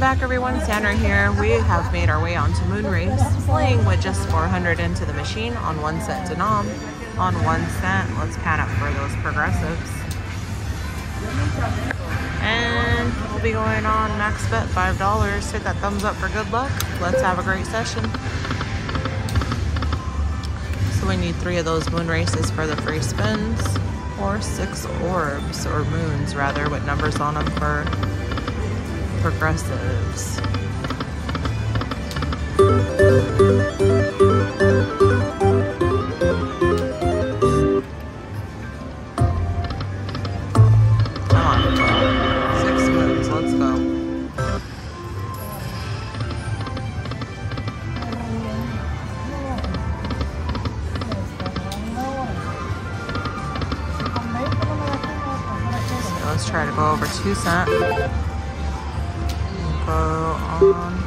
back, everyone. Sandra here. We have made our way onto Moonrace, playing with just 400 into the machine on 1 cent denom. On 1 cent, let's pan up for those progressives. And we'll be going on max bet $5. Hit that thumbs up for good luck. Let's have a great session. So we need 3 of those moon races for the free spins, or 6 orbs, or moons rather, with numbers on them for progressives. Come on, 6 moons, let's go. So let's try to go over 2 cents. Go on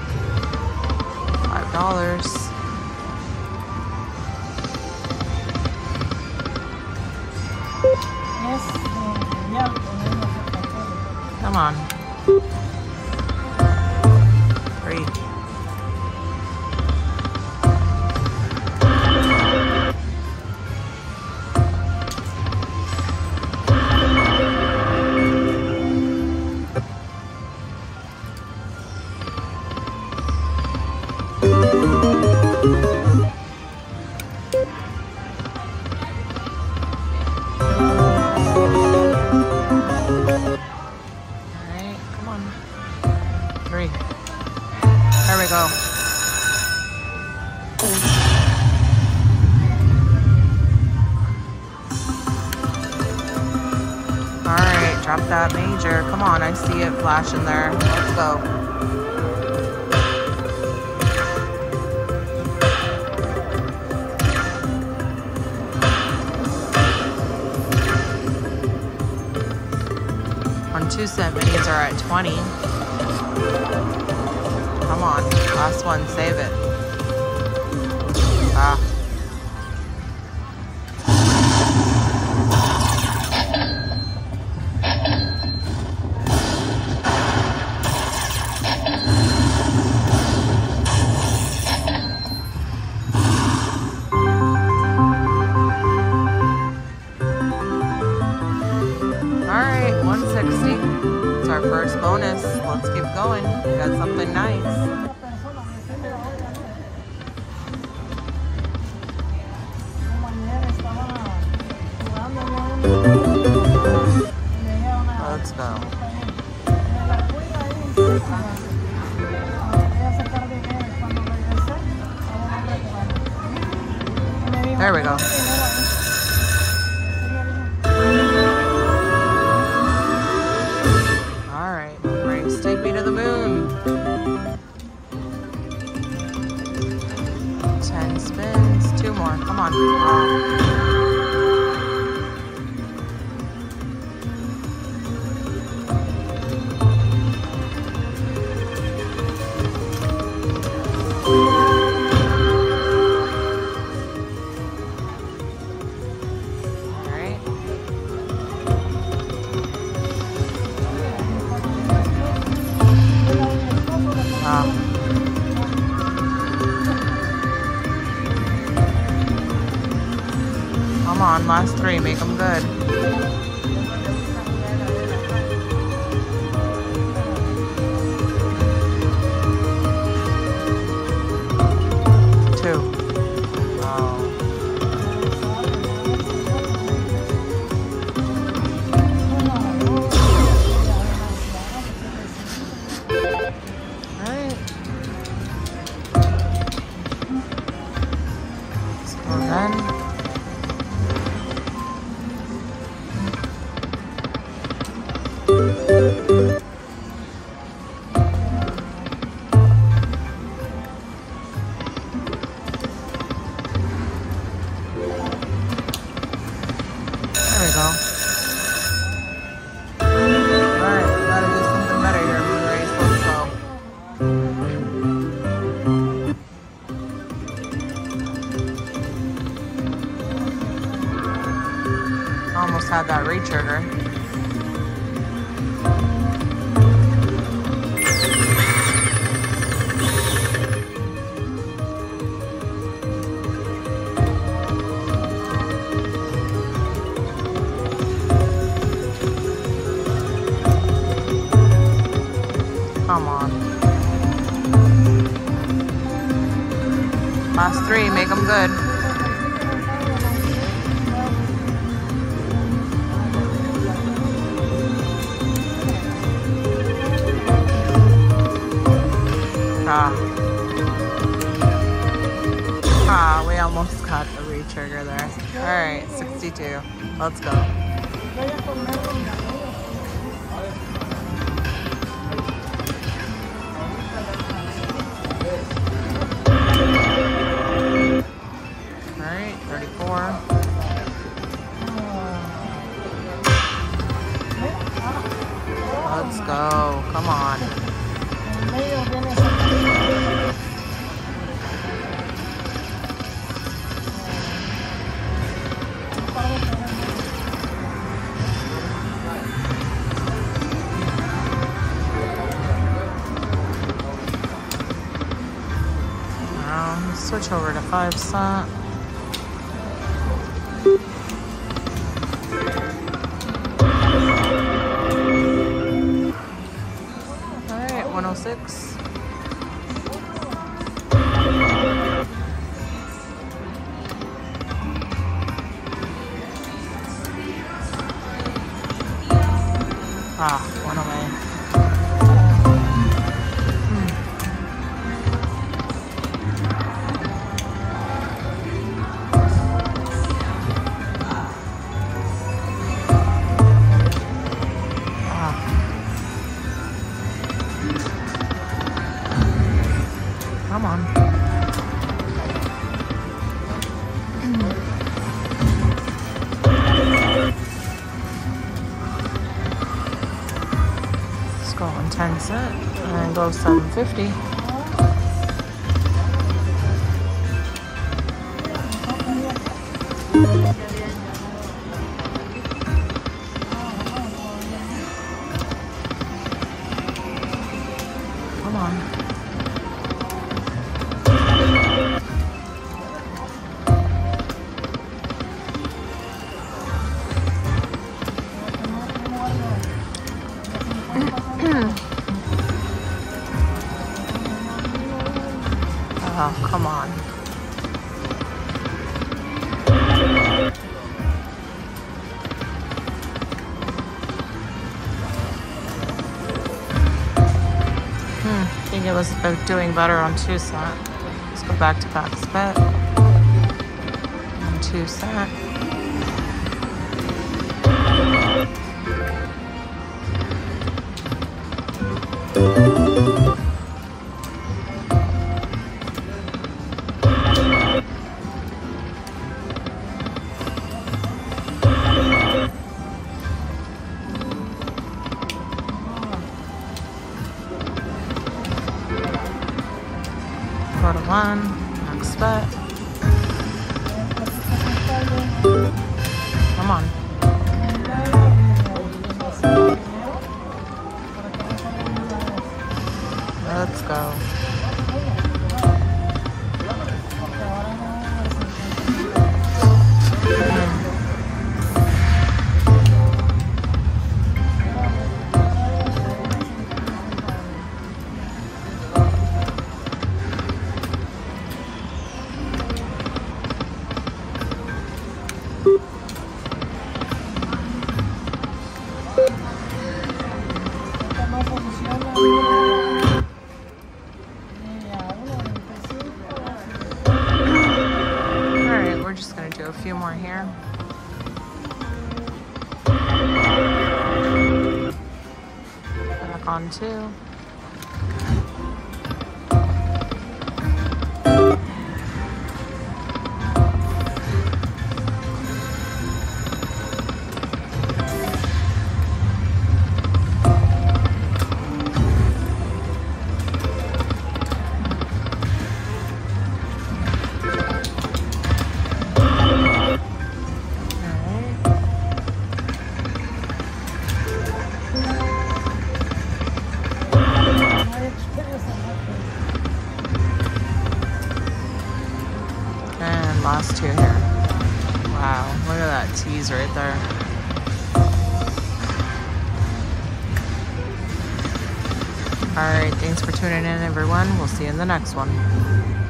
$5. Come on. 3. There we go. Alright, drop that major. Come on, I see it flashing there. Let's go. On 2 cent minis are at 20. Come on, last one, save it. Ah. Alright, 160. It's our first bonus. Let's keep going. We got something nice. Let's go. There we go. Alright, Moonrace, take me to the moon. 10 spins, 2 more. Come on. Oh. Come on, last 3, make them good. Almost had that re-trigger. 3, make them good. We almost got the re-trigger there. Alright, 62. Let's go. Alright, 34. Let's go. Come on. Switch over to 5 cent. Alright, 106. Went away. Come on. Let's go on 10 cent and go 7.50. Come on. Oh, come on. I think it was doing better on 2 cent. Let's go back to Max Bet. On 2 cent. Go to 1, Max Bet. Come on. Let's go. Alright, we're just going to do a few more here. Back on 2. And last 2 here. Wow, look at that tease right there. Alright, thanks for tuning in, everyone. We'll see you in the next one.